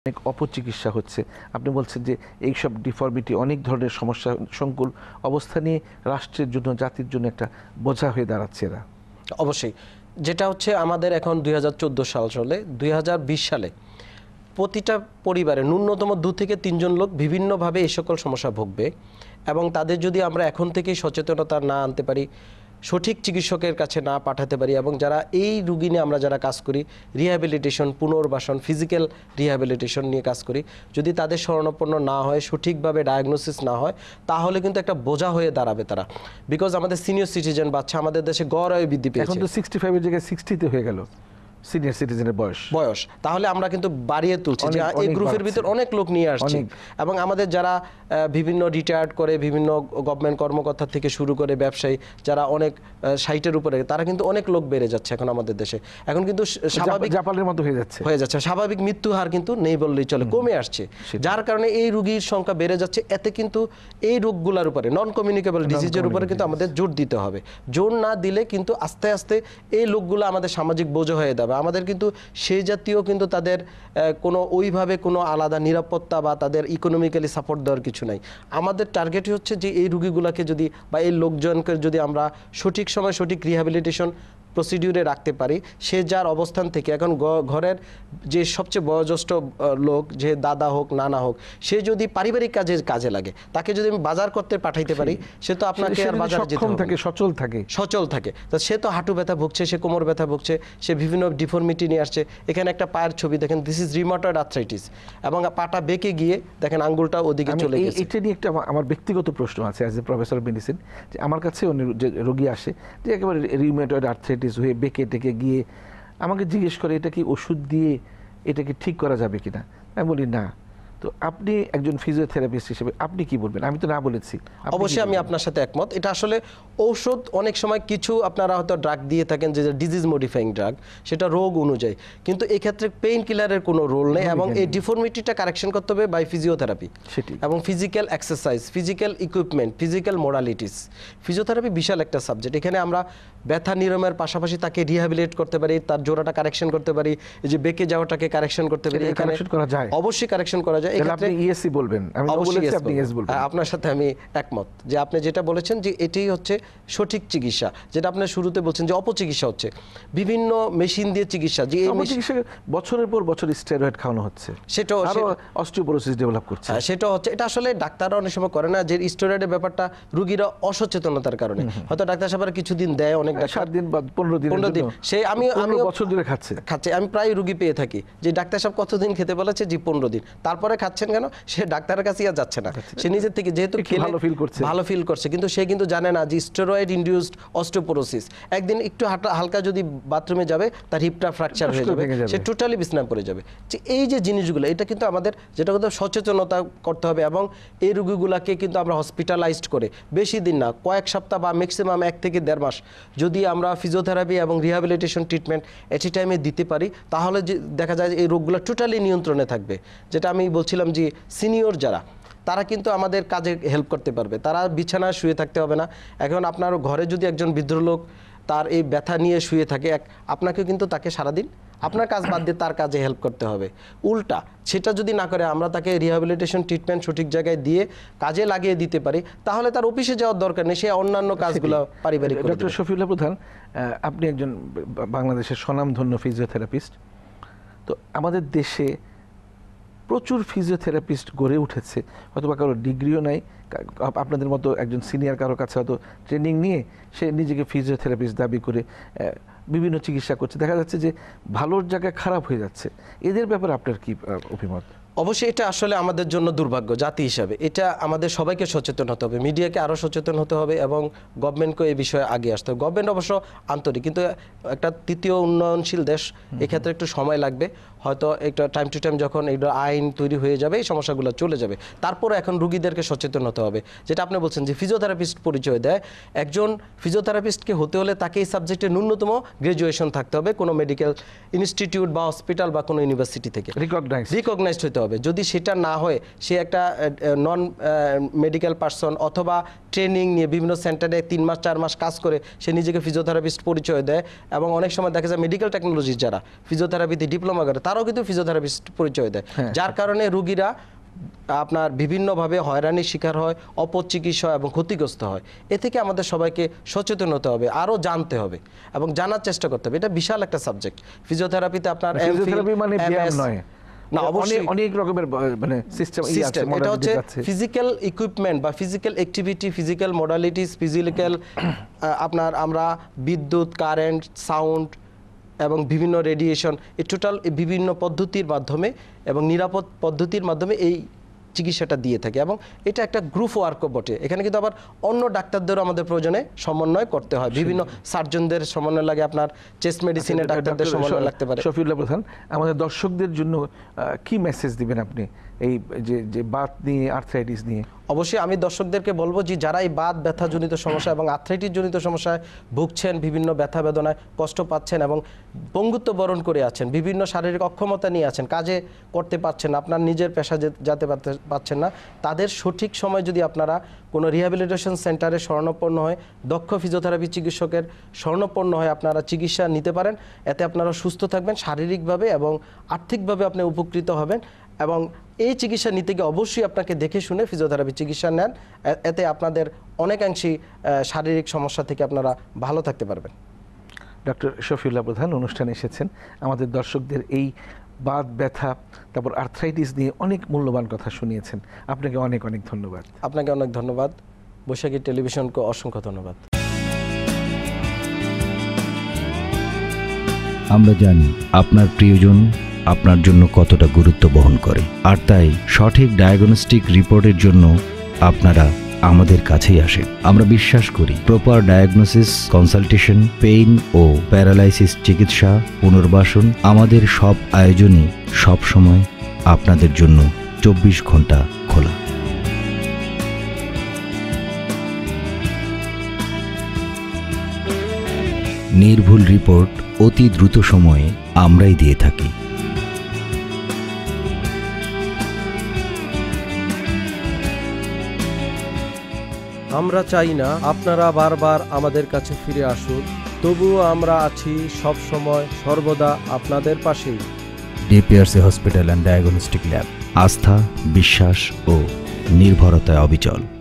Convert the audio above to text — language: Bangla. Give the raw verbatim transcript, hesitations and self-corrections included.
অনেক অপচিকিৎসা হচ্ছে। আপনি বলছেন যে এইসব ডিফর্মিটি অনেক ধরনের সমস্যা সংকুল অবস্থা নিয়ে রাষ্ট্রের জন্য জাতির জন্য একটা বোঝা হয়ে দাঁড়াচ্ছে এরা। অবশ্যই যেটা হচ্ছে আমাদের এখন দুই হাজার চোদ্দো সাল চলে দুই হাজার বিশ সালে প্রতিটা পরিবারে ন্যূনতম দু থেকে তিনজন লোক বিভিন্নভাবে এই সকল সমস্যা ভুগবে এবং তাদের যদি আমরা এখন থেকেই সচেতনতা না আনতে পারি, সঠিক চিকিৎসকের কাছে না পাঠাতে পারি এবং যারা এই রুগী নিয়ে আমরা যারা কাজ করি রিহ্যাবিলিটেশন, পুনর্বাসন, ফিজিক্যাল রিহ্যাবিলিটেশন নিয়ে কাজ করি, যদি তাদের শরণাপন্ন না হয়, সঠিকভাবে ডায়াগনোসিস না হয়, তাহলে কিন্তু একটা বোঝা হয়ে দাঁড়াবে তারা। বিকজ আমাদের সিনিয়র সিটিজেন বাচ্চা আমাদের দেশে গড় আয়ু বৃদ্ধি পেয়েছে, এখন তো সিক্সটি ফাইভের জায়গায় সিক্সটিতে হয়ে গেল সিনিয়র সিটিজেনের বয়স বয়স তাহলে আমরা কিন্তু বাড়িয়ে তুলছি যে এই গ্রুপের ভিতর অনেক লোক নিয়ে আসছি এবং আমাদের যারা বিভিন্ন রিটায়ার্ড করে বিভিন্ন গভর্নমেন্ট কর্মকর্তা থেকে শুরু করে ব্যবসায়ী যারা অনেক ষাটের উপরে তারা কিন্তু অনেক লোক বেড়ে যাচ্ছে এখন আমাদের দেশে। এখন কিন্তু স্বাভাবিক জাপানের মতো হয়ে যাচ্ছে হয়ে যাচ্ছে স্বাভাবিক মৃত্যু হার কিন্তু নেই বললেই চলে, কমে আসছে, যার কারণে এই রোগীর সংখ্যা বেড়ে যাচ্ছে। এতে কিন্তু এই রোগগুলোর উপরে নন কমিউনিকেবল ডিজিজের উপরে কিন্তু আমাদের জোর দিতে হবে। জোর না দিলে কিন্তু আস্তে আস্তে এই লোকগুলো আমাদের সামাজিক বোঝা হয়ে যাবে। আমাদের কিন্তু সেই জাতীয় কিন্তু তাদের কোনো ওইভাবে কোনো আলাদা নিরাপত্তা বা তাদের ইকোনমিক্যালি সাপোর্ট দেওয়ার কিছু নাই। আমাদের টার্গেটই হচ্ছে যে এই রুগীগুলোকে যদি বা এই লোকজনকে যদি আমরা সঠিক সময় সঠিক রিহ্যাবিলিটেশন প্রসিডিউরে রাখতে পারি, সে যার অবস্থান থেকে এখন ঘরের যে সবচেয়ে বয়োজ্যেষ্ঠ লোক, যে দাদা হোক নানা হোক, সে যদি পারিবারিক কাজে কাজে লাগে, তাকে যদি আমি বাজার করতে পাঠাইতে পারি, সে তো আপনাকে আর বাজারে যেতে হবে থাকে, সচল থাকে সচল থাকে তো সে তো হাঁটু ব্যথা ভুগছে, সে কোমর ব্যথা ভুগছে, সে বিভিন্ন ডিফর্মিটি নিয়ে আসছে। এখানে একটা পায়ের ছবি দেখেন, দিস ইজ রিউমাটয়েড আর্থ্রাইটিস এবং পাটা বেঁকে গিয়ে দেখেন আঙ্গুলটা ওদিকে চলে গেছে। এটা নিয়ে একটা আমার ব্যক্তিগত প্রশ্ন আছে as a professor of medicine, যে আমার কাছে যে রোগী আসে যে একেবারে রিউমাটয়েড আর্থ্রাইটিস হয়ে বেঁকে টেকে গিয়ে আমাকে জিজ্ঞেস করে এটা কি ওষুধ দিয়ে এটাকে ঠিক করা যাবে কিনা। আমি বলি না। তো আপনি একজন ফিজিওথেরাপিস্ট হিসেবে আপনি কি বলবেন? আমি তো না বলেছি। অবশ্যই আমি আপনার সাথে একমত। এটা আসলে ঔষধ অনেক সময় কিছু আপনারা হয়তো ড্রাগ দিয়ে থাকেন যে ডিজিজ মডিফাইং ড্রাগ, সেটা রোগ অনুযায়ী, কিন্তু এই ক্ষেত্রে পেইন কিলারের কোনো রোল নেই এবং এই ডিফর্মিটিটা কারেকশন করতে হবে বাই ফিজিওথেরাপি এবং physical exercise, physical equipment, physical moralities. Physiotherapy বিশাল একটা সাবজেক্ট। এখানে আমরা ব্যথা নিরাময়ের পাশাপাশি তাকে রিহ্যাবিলিটেট করতে পারি, তার জোড়াটা কারেকশন করতে পারি, এই যে বেঁকে যাওয়াটাকে কারেকশন করতে পারি। এখানে অবশ্যই কারেকশন করা যায়। আপনার সাথে আমি একমত যে আপনি যেটা বলেছেন যে এটাই হচ্ছে সঠিক চিকিৎসা, যেটা আপনি শুরুতে বলছেন যে অপচিকিৎসা হচ্ছে বিভিন্ন মেশিন দিয়ে চিকিৎসা, যে বছরের পর বছর স্টেরয়েড খাওয়ানো হচ্ছে, সেটা অস্টিওপোরোসিস ডেভেলপ করছে। সেটা হচ্ছে এটা আসলে ডাক্তাররা অনেক সময় করে না, যে স্টেরয়েডের ব্যাপারটা রোগীরা অসচেতনতার কারণে হয়তো ডাক্তার সাহেবরা কিছুদিন দেয়, অনেক সাত দিন বা পনেরো দিন পনেরো দিন সে আমি আমি বছর ধরে খাচ্ছে খাচ্ছে আমি প্রায় রোগী পেয়ে থাকি যে ডাক্তার সাহেব কতদিন খেতে বলেছে, জি পনেরো দিন, তারপরে খাচ্ছেন কেন, সে ডাক্তারের কাছে আর যাচ্ছে না, সে নিজের থেকে যেহেতু ভালো ফিল করছে ভালো ফিল করছে কিন্তু সে কিন্তু জানে না যে স্টেরয়েড ইনডিউসড অস্টিওপোরোসিস একদিন একটু হালকা যদি বাথরুমে যাবে তার হিপটা ফ্র্যাকচার হয়ে যাবে, সে টোটালি বিছনায় পড়ে যাবে। যে এই যে জিনিসগুলো, এটা কিন্তু আমাদের যেটা কিন্তু সচেতনতা করতে হবে এবং এই রোগীগুলোকে কিন্তু আমরা হসপিটালাইজড করে বেশি দিন না, কয়েক সপ্তাহ বা ম্যাক্সিমাম এক থেকে দেড় মাস যদি আমরা ফিজিওথেরাপি এবং রিহ্যাবিলিটেশন ট্রিটমেন্ট এট এ টাইমে দিতে পারি, তাহলে যে দেখা যায় এই রোগগুলো টোটালি নিয়ন্ত্রণে থাকবে। যেটা আমি বলছিলাম যে সিনিয়র যারা, তারা কিন্তু আমাদের কাজে হেল্প করতে পারবে, তারা বিছানায় শুয়ে থাকতে হবে না। এখন আপনার ঘরে যদি একজন বৃদ্ধ লোক তার এই ব্যথা নিয়ে শুয়ে থাকে, এক আপনাকে কিন্তু তাকে সারাদিন আপনার কাজ বাদ দিয়ে তার কাজে হেল্প করতে হবে। উল্টা সেটা যদি না করে আমরা তাকে রিহ্যাবিলিটেশন ট্রিটমেন্ট সঠিক জায়গায় দিয়ে কাজে লাগিয়ে দিতে পারি, তাহলে তার অফিসে যাওয়ার দরকার নেই, সে অন্যান্য কাজগুলো পারিবারিক। ডক্টর শফিউল্লাহ প্রধান, আপনি একজন বাংলাদেশের স্বনামধন্য ফিজিওথেরাপিস্ট। তো আমাদের দেশে প্রচুর ফিজিওথেরাপিস্ট গড়ে উঠেছে, অথবা কারো ডিগ্রিও নাই, আপনাদের মতো একজন সিনিয়র কারো কাছে হয়তো ট্রেনিং নিয়ে সে নিজেকে ফিজিওথেরাপিস্ট দাবি করে বিভিন্ন চিকিৎসা করছে। দেখা যাচ্ছে যে ভালোর জায়গায় খারাপ হয়ে যাচ্ছে। এদের ব্যাপারে আপনার কি অভিমত? অবশ্যই এটা আসলে আমাদের জন্য দুর্ভাগ্য জাতি হিসাবে। এটা আমাদের সবাইকে সচেতন হতে হবে, মিডিয়াকে আরও সচেতন হতে হবে এবং গভর্নমেন্টকে এই বিষয়ে আগে আসতে হবে। গভর্নমেন্ট অবশ্য আন্তরিক, কিন্তু একটা তৃতীয় উন্নয়নশীল দেশ, এক্ষেত্রে একটু সময় লাগবে। হয়তো একটা টাইম টু টাইম যখন এই আইন তৈরি হয়ে যাবে এই সমস্যাগুলো চলে যাবে। তারপরে এখন রুগীদেরকে সচেতন হতে হবে। যেটা আপনি বলছেন যে ফিজিওথেরাপিস্ট পরিচয় দেয়, একজন ফিজিওথেরাপিস্টকে হতে হলে তাকে এই সাবজেক্টে ন্যূনতম গ্র্যাজুয়েশন থাকতে হবে কোনো মেডিকেল ইনস্টিটিউট বা হসপিটাল বা কোনো ইউনিভার্সিটি থেকে রিকগনাইজড হতে হবে। হবে। যদি সেটা না হয় সে একটা নন মেডিকেল পার্সন অথবা ট্রেনিং নিয়ে বিভিন্ন সেন্টারে তিন মাস চার মাস কাজ করে সে নিজেকে ফিজিওথেরাপিস্ট পরিচয় দেয়, এবং অনেক সময় দেখা যায় মেডিকেল টেকনোলজি যারা ফিজিওথেরাপিতে ডিপ্লোমা করে তারাও কিন্তু ফিজিওথেরাপিস্ট পরিচয় দেয়, যার কারণে রুগীরা আপনার বিভিন্নভাবে হয়রানির শিকার হয়, অপচিকিৎসা এবং ক্ষতিগ্রস্ত হয়। এ থেকে আমাদের সবাইকে সচেতন হতে হবে, আরও জানতে হবে এবং জানার চেষ্টা করতে হবে। এটা বিশাল একটা সাবজেক্ট ফিজিওথেরাপিতে। আপনার ফিজিওথেরাপি মানে ব্যায়াম নয়, না অবশ্যই অনেক রকমের মানে সিস্টেম সিস্টেম। এটা হচ্ছে ফিজিক্যাল ইকুইপমেন্ট বা physical activity, physical modalities, physical আপনার আমরা বিদ্যুৎ, কারেন্ট, সাউন্ড এবং বিভিন্ন রেডিয়েশন, এই টোটাল বিভিন্ন পদ্ধতির মাধ্যমে এবং নিরাপদ পদ্ধতির মাধ্যমে এই চিকিৎসাটা দিয়ে থাকে, এবং এটা একটা গ্রুপ ওয়ার্কও বটে। এখানে কিন্তু আবার অন্য ডাক্তারদেরও আমাদের প্রয়োজনে সমন্বয় করতে হয়, বিভিন্ন সার্জনদের সমন্বয় লাগে, আপনার চেস্ট মেডিসিনের ডাক্তারদের সমন্বয় লাগতে পারে। শফিউল্লাহ প্রধান, আমাদের দর্শকদের জন্য কি মেসেজ দিবেন আপনি এই যে যে বাত নিয়ে, আর্থ্রাইটিস নিয়ে? অবশ্যই আমি দর্শকদেরকে বলবো যে যারা এই বাত ব্যথাজনিত সমস্যা এবং আর্থ্রাইটিস জনিত সমস্যায় ভুগছেন, বিভিন্ন ব্যথা বেদনায় কষ্ট পাচ্ছেন এবং পঙ্গুত্ব বরণ করে আছেন, বিভিন্ন শারীরিক অক্ষমতা নিয়ে আছেন, কাজে করতে পারছেন না, আপনার নিজের পেশা যেতে পারছেন না, তাদের সঠিক সময় যদি আপনারা কোনো রিহ্যাবিলিটেশন সেন্টারে শরণাপন্ন হয়, দক্ষ ফিজিওথেরাপি চিকিৎসকের শরণাপন্ন হয় আপনারা চিকিৎসা নিতে পারেন। এতে আপনারা সুস্থ থাকবেন শারীরিকভাবে এবং আর্থিকভাবে আপনি উপকৃত হবেন, এবং এই চিকিৎসা নিতে গিয়ে অবশ্যই আপনাকে দেখে শুনে ফিজিওথেরাপি চিকিৎসা নেন। এতে আপনাদের অনেকাংশেই শারীরিক সমস্যা থেকে আপনারা ভালো থাকতে পারবেন। ডক্টর শফিউল্লাহ প্রধান অনুষ্ঠানে এসেছেন, আমাদের দর্শকদের এই বাত ব্যথা তারপর আর্থ্রাইটিস নিয়ে অনেক মূল্যবান কথা শুনিয়েছেন। আপনাকে অনেক অনেক ধন্যবাদ। আপনাকে অনেক ধন্যবাদ। বৈশাখী টেলিভিশনকে অসংখ্য ধন্যবাদ। আমরা জানি আপনার প্রিয়জন আপনার জন্য কতটা গুরুত্ব বহন করে, আর তাই সঠিক ডায়াগনস্টিক রিপোর্টের জন্য আপনারা আমাদের কাছেই আসেন। আমরা বিশ্বাস করি প্রপার ডায়াগনোসিস, কনসালটেশন, পেইন ও প্যারালাইসিস চিকিৎসা, পুনর্বাসন, আমাদের সব আয়োজনই সব সময় আপনাদের জন্য চব্বিশ ঘন্টা খোলা। নির্ভুল রিপোর্ট অতি দ্রুত সময়ে আমরাই দিয়ে থাকি। আমরা চাই না আপনারা বারবার আমাদের কাছে ফিরে আসুন, তবুও আমরা আছি সব সময় সর্বদা আপনাদের পাশেই। DPRC hospital and diagnostic lab, আস্থা, বিশ্বাস ও নির্ভরতায় অবিচল।